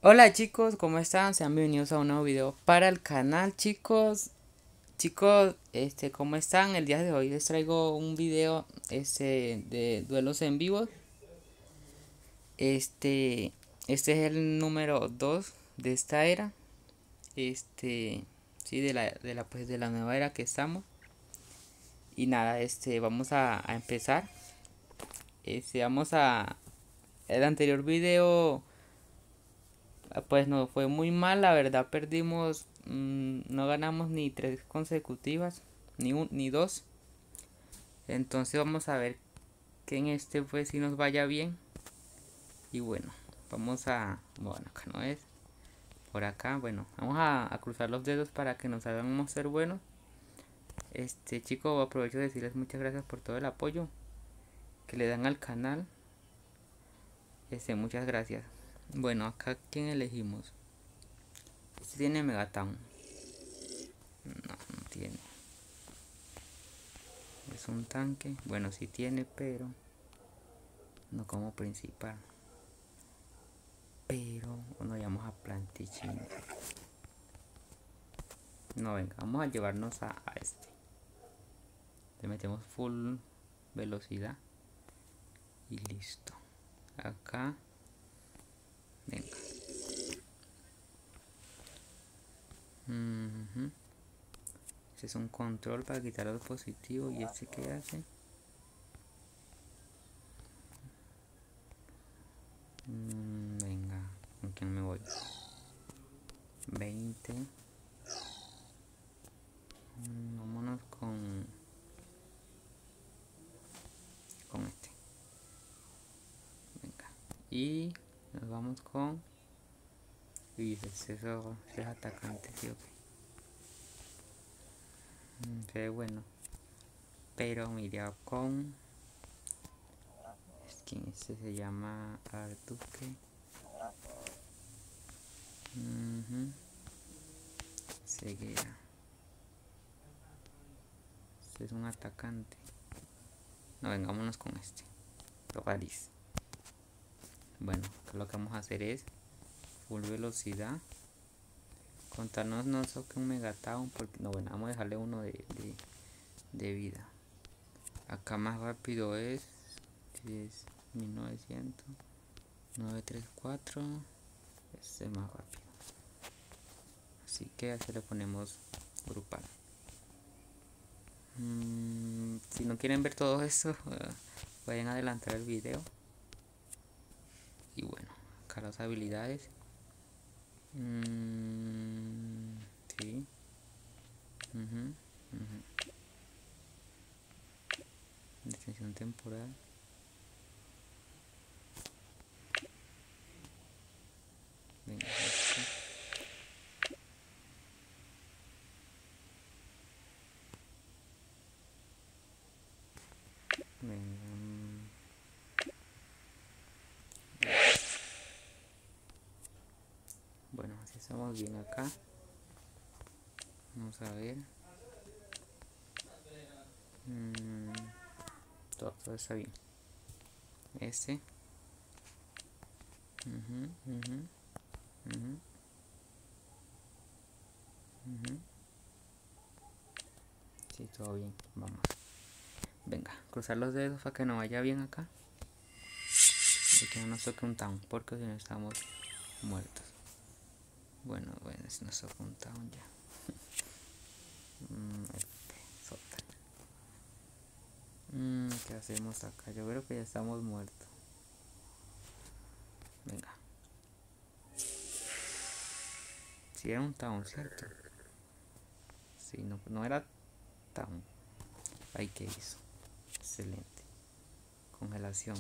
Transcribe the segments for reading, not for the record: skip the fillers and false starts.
Hola chicos, ¿cómo están? Sean bienvenidos a un nuevo video para el canal, chicos. Chicos, ¿cómo están? El día de hoy les traigo un video de duelos en vivo. Este es el número 2 de esta era. Sí, de la nueva era que estamos. Y nada, vamos a empezar. Vamos a el anterior video. Pues no fue muy mal, la verdad perdimos, no ganamos ni 3 consecutivas, ni dos. Entonces vamos a ver que en este pues si nos vaya bien. Y bueno, bueno, acá no es, por acá, bueno, vamos a cruzar los dedos para que nos hagamos ser buenos. Chico, aprovecho de decirles muchas gracias por todo el apoyo que le dan al canal. Muchas gracias. Bueno, acá ¿quién elegimos? Este tiene Megatown. No tiene. Es un tanque. Bueno, sí tiene, pero no como principal. Pero nos llamamos a Plantichín. No, venga, vamos a llevarnos a este. Le metemos full velocidad. Y listo. Acá. Venga. Este es un control para quitar los positivos. ¿Y este qué hace? Venga, ¿con quién me voy? 20. Vámonos con este. Venga. Y nos vamos con... Y eso es atacante, sí, ok. Se ve bueno. Pero me iría con... ¿Quién este se llama? Artuque. Ceguera. Este es un atacante. No, vengámonos con este. Togaris. Bueno, acá lo que vamos a hacer es full velocidad. Contarnos no que un Megatown, porque no, bueno, vamos a dejarle uno de vida. Acá más rápido es 1900 934. Este es más rápido. Así que así le ponemos grupal. Si no quieren ver todo eso, vayan a adelantar el video. Y bueno, acá las habilidades. Sí. Detención temporal. Venga, venga. Bueno, así estamos bien acá. Vamos a ver. Todo está bien. Este. Sí, todo bien. Vamos. Venga, cruzar los dedos para que no vaya bien acá. Y que no nos toque un town, porque si no estamos muertos. Bueno, si nos toca un town ya. ¿Qué hacemos acá? Yo creo que ya estamos muertos. Venga. Si era un town, ¿cierto? Sí, no era town. Ay, ¿qué hizo? Excelente. Congelación.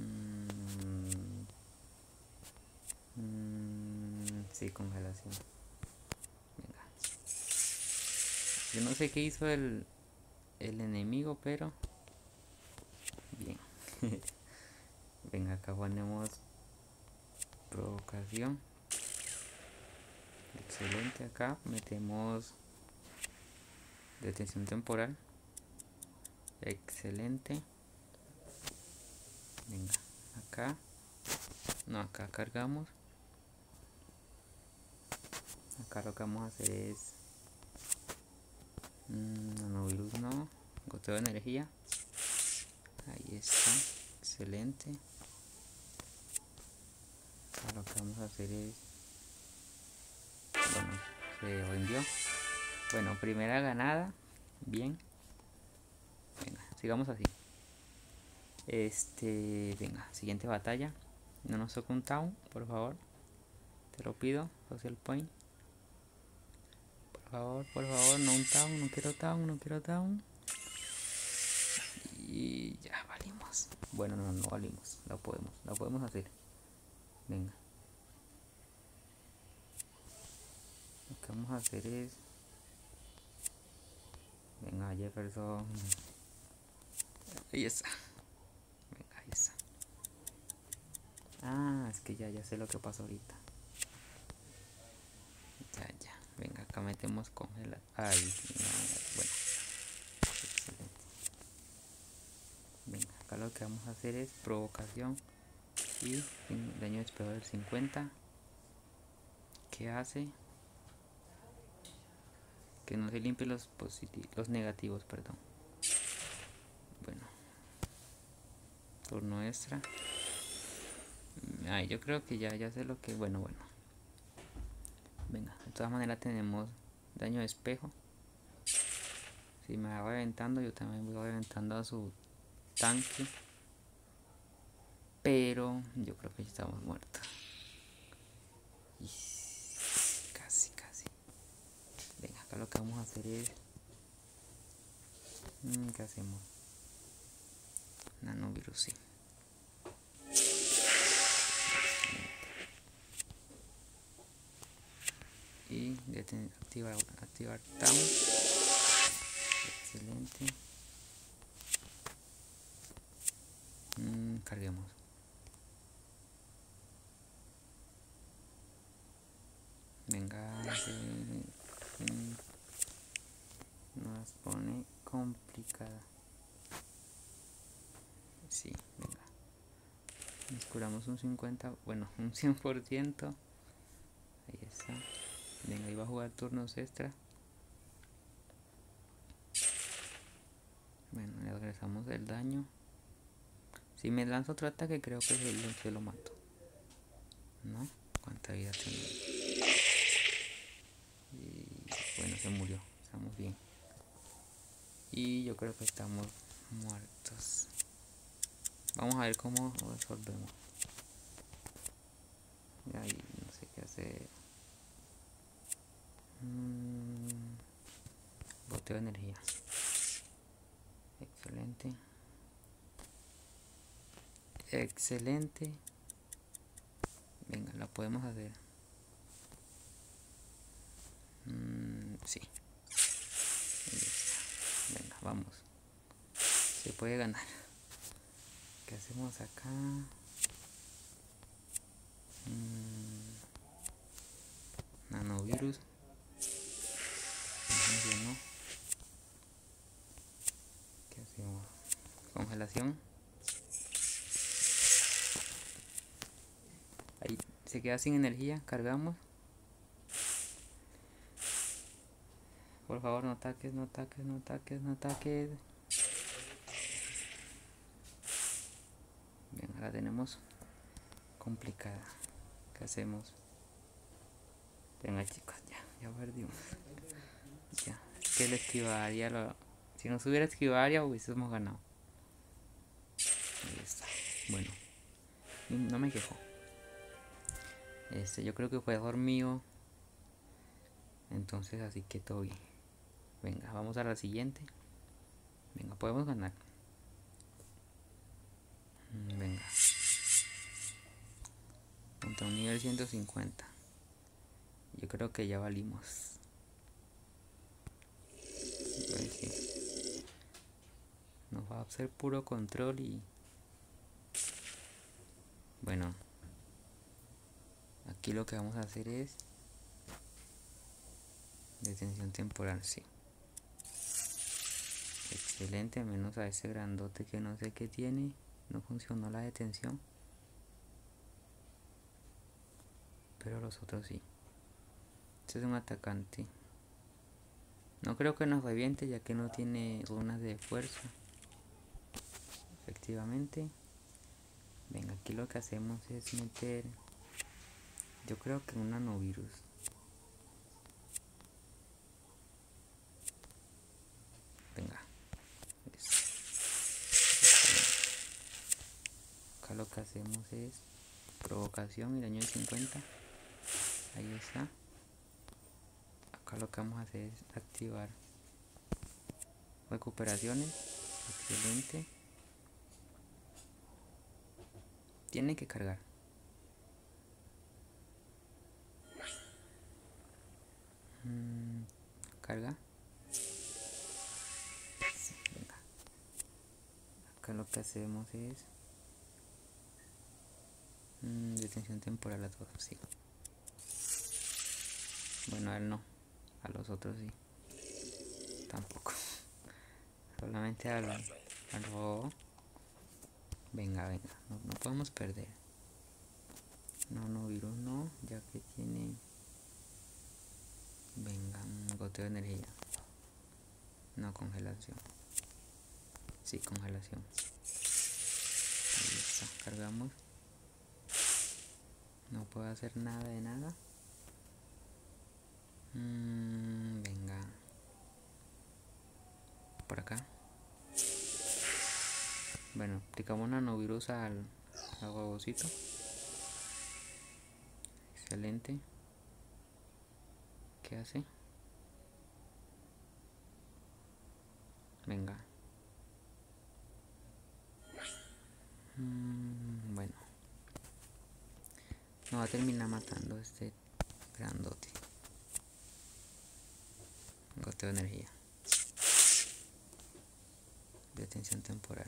Sí, congelación. Venga. Yo no sé qué hizo el enemigo, pero... Bien. Venga, acá ponemos provocación. Excelente, acá metemos detención temporal. Excelente. Venga, acá. No, acá cargamos. Acá lo que vamos a hacer es nanovirus, no, goteo de energía. Ahí está, excelente. Acá lo que vamos a hacer es, bueno, se rindió. Bueno, primera ganada, bien. Venga, sigamos así. Venga, siguiente batalla. No nos toca un town, por favor. Te lo pido, social point. Por favor, no un town, no quiero town, no quiero town. Y ya valimos. Bueno, no valimos. La podemos hacer. Venga. Lo que vamos a hacer es. Venga, Jefferson. Ahí está. Venga, ahí está. Ah, es que ya sé lo que pasa ahorita. Ya. Venga, acá metemos congelar. Ahí, bueno. Excelente. Venga, acá lo que vamos a hacer es provocación y daño de espejo del 50. ¿Qué hace? Que no se limpien los negativos, perdón. Bueno. Turno extra. Ay, yo creo que ya sé lo que. Bueno. Venga, de todas maneras tenemos daño de espejo. Si me va reventando, yo también voy reventando a su tanque. Pero yo creo que ya estamos muertos. Y casi. Venga, acá lo que vamos a hacer es. ¿Qué hacemos? Nanovirus, sí. Y activar town. Excelente. Carguemos. Venga, nos pone complicada. Sí, venga. Nos curamos un 50, bueno, un 100%. Ahí está. Venga, iba a jugar turnos extra. Bueno, le regresamos el daño. Si me lanzo otro ataque, creo que se lo mato. ¿No? ¿Cuánta vida tiene? Y bueno, se murió. Estamos bien. Y yo creo que estamos muertos. Vamos a ver cómo resolvemos. Y ahí no sé qué hacer. Boteo de energía. Excelente. Venga, la podemos hacer. Sí. Venga, vamos. Se puede ganar. ¿Qué hacemos acá? Nanovirus. No. ¿Qué hacemos? Congelación. Ahí se queda sin energía. Cargamos. Por favor, no ataques. Bien, la tenemos complicada. ¿Qué hacemos? Venga, chicos, ya perdimos. Ya, es que el esquivaría si nos hubiera esquivado, hubiésemos ganado. Ahí está. Bueno, no me quejo. Yo creo que fue error mío. Entonces, así que todo bien. Venga, vamos a la siguiente. Venga, podemos ganar. Venga. Contra un nivel 150. Yo creo que ya valimos. Pues sí. Nos va a hacer puro control y... Bueno. Aquí lo que vamos a hacer es... Detención temporal, sí. Excelente, menos a ese grandote que no sé qué tiene. No funcionó la detención. Pero los otros sí. Este es un atacante. No creo que nos reviente ya que no tiene runas de fuerza. Efectivamente. Venga, aquí lo que hacemos es meter, yo creo que un nanovirus. Venga. Acá lo que hacemos es provocación y daño de 50. Ahí está. Acá lo que vamos a hacer es activar recuperaciones. Excelente. Tiene que cargar. Carga. Venga. Acá lo que hacemos es detención temporal a todos, sí. Bueno, a él no, a los otros sí. Tampoco. Solamente al robo. Venga, no podemos perder. No, virus no, ya que tiene. Venga, un goteo de energía. No, congelación. Sí, congelación. Ahí está, cargamos. No puedo hacer nada de nada. Venga. Por acá. Bueno, aplicamos nanovirus al huevocito. Excelente. ¿Qué hace? Venga. Bueno. No va a terminar matando este grandote. Goteo de energía. Detención temporal.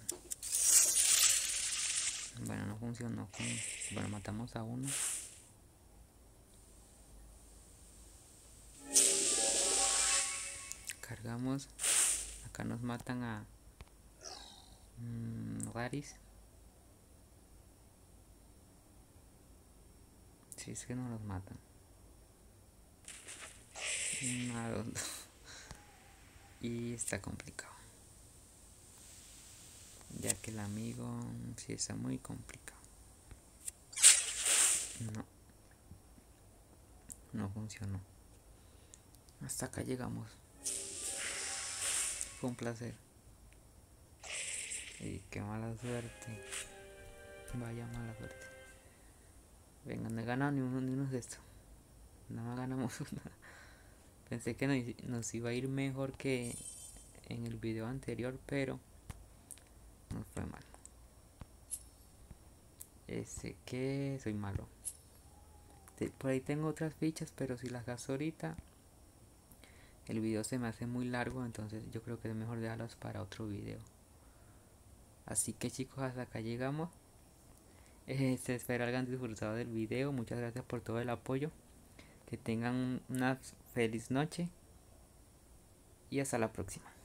Bueno, no funcionó. Bueno, matamos a uno. Cargamos. Acá nos matan a Raris. Si es que no los matan. Y está complicado. Ya que el amigo sí está muy complicado. No funcionó. Hasta acá llegamos. Fue un placer. Y qué mala suerte. Vaya mala suerte. Venga, no he ganado ni uno de estos. No ganamos una. Pensé que nos iba a ir mejor que en el video anterior, pero nos fue mal. Que soy malo. Por ahí tengo otras fichas, pero si las gasto ahorita, el video se me hace muy largo, entonces yo creo que es mejor dejarlas para otro video. Así que chicos, hasta acá llegamos. Se espera hayan disfrutado del video. Muchas gracias por todo el apoyo. Que tengan una feliz noche. Y hasta la próxima.